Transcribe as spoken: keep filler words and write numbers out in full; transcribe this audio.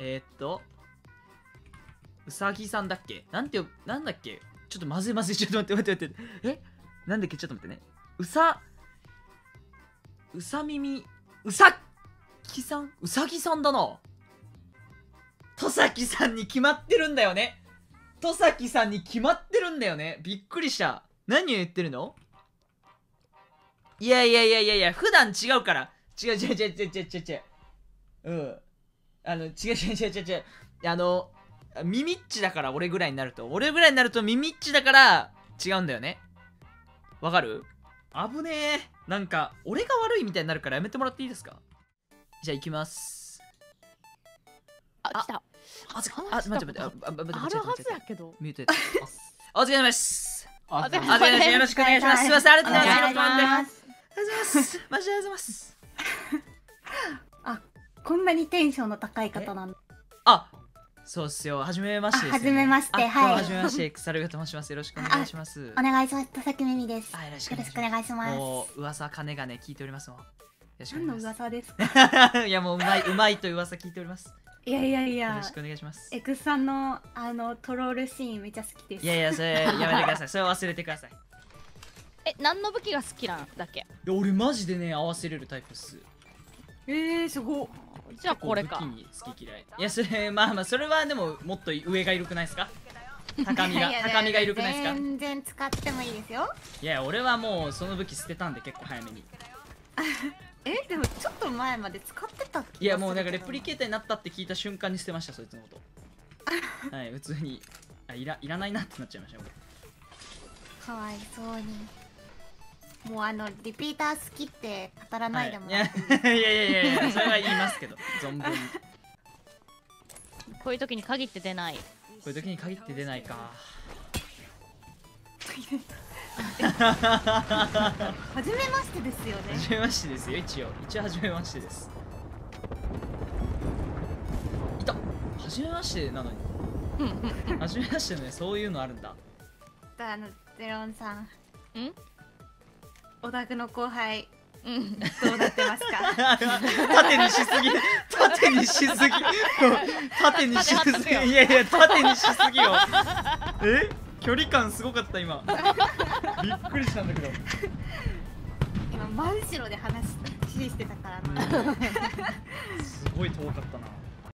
えー、っとうさぎさんだっけ、なんてよ、なんだっけ、ちょっとまずいまずい、ちょっと待って待って待って、えなんだっけ、ちょっと待ってね、うさうさ耳うさきさんうさぎさんだな。戸崎さんに決まってるんだよね。戸崎さんに決まってるんだよね。びっくりした。何を言ってるの。いやいやいやいやいや、普段違うから。違う違う違う違う違う違う違う。うん。あの、違う違う違う違う違う。あの、ミミッチだから俺ぐらいになると。俺ぐらいになるとミミッチだから違うんだよね。わかる？危ねえ。なんか、俺が悪いみたいになるからやめてもらっていいですか？じゃあ行きます。 あ、来た。 あ、待って待って待って。あるはずやけど。 ミュートやってます。お疲れ様です。 お疲れ様です。よろしくお願いします。すいません、ありがとうございます。 お願いします。 ありがとうございます。マジでありがとうございます。 あ、こんなにテンションの高い方なんだ。 あ、そうっすよ。はじめましてです。 はじめまして、はい。 はじめまして、草ルガと申します。よろしくお願いします。 お願いします。田崎めみです。 よろしくお願いします。 もう噂金がね聞いておりますもん。 何の噂ですか？ いやもううまいうまいと噂聞いております。 いやいやいや。 よろしくお願いします。 エクさんのあのトロールシーンめっちゃ好きです。 いやいやそれやめてください。それ忘れてください。 え、何の武器が好きなんだっけ？いや俺マジでね合わせれるタイプっす。 えー、すごっ。 じゃあこれか。 武器に好き嫌い。いやそれまあまあそれはでももっと上がいるくないですか？高みが高みがいるくないですか？ 全然使ってもいいですよ。 いや俺はもうその武器捨てたんで結構早めに。 えでもちょっと前まで使ってたっけ？ いやもうなんかレプリケーターになったって聞いた瞬間に捨てました、そいつのことはい普通にあいらいらないなってなっちゃいましたよ。 かわいそうに。もうあのリピーター好きって語らないでもらって、はい、いやいやいやいやそれは言いますけど存分にこういう時に限って出ない。こういう時に限って出ないか。 はじめましてですよね。 はじめましてですよ。一応一応はじめましてです。いた。はじめましてなのにはじめましてね。そういうのあるんだ。 あのゼロンさん、んオタクの後輩、 うん、 どうなってますか？ 縦にしすぎ縦にしすぎ縦にしすぎいやいや縦にしすぎよ。え距離感すごかった今。びっくりしたんだけど。 今真後ろで話してたからな。 すごい遠かったな。